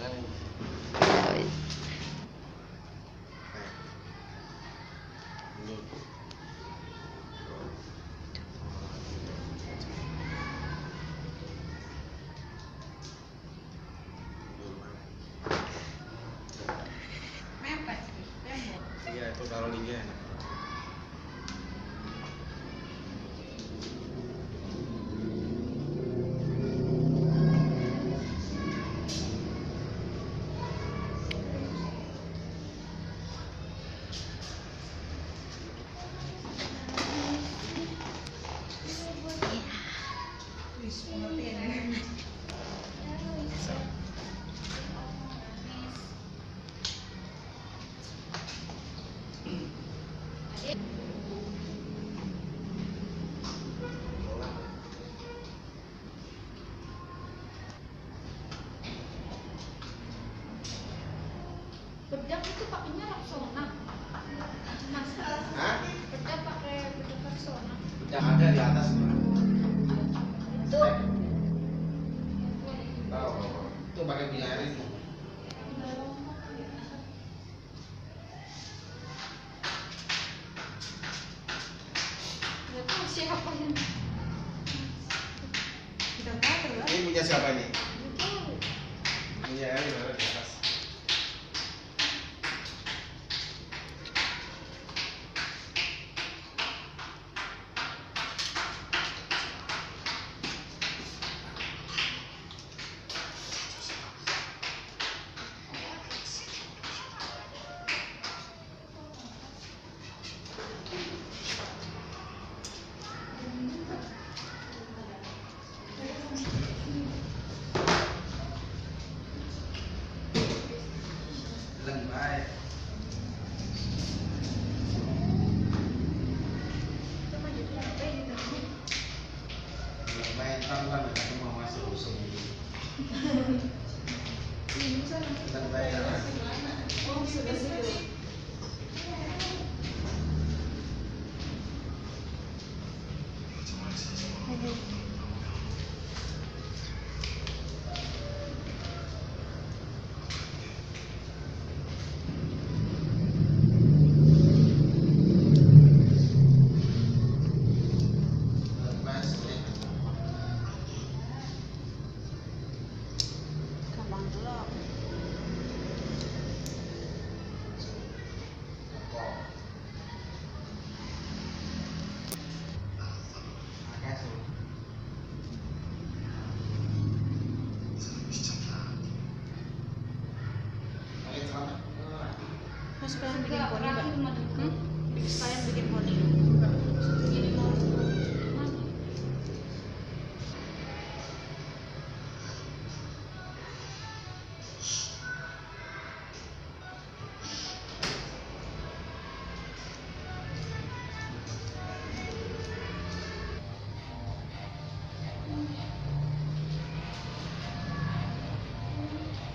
Iya, itu kalau liga. Bedak itu pakainya Rexona. Mas, bedak pakai bedak Rexona. Bedak ada di atas. Itu. Tahu. Itu pakai bilarin. Itu siapa yang? Tidak tahu lah. Ini punya siapa ini? Itu. Punya Eli ada di atas. Lần bài main tambah mereka mau masuk usung dan bayar Oh, sudah situ. Mas kalian bikin poni nggak? Kalian bikin poni? Jadi mau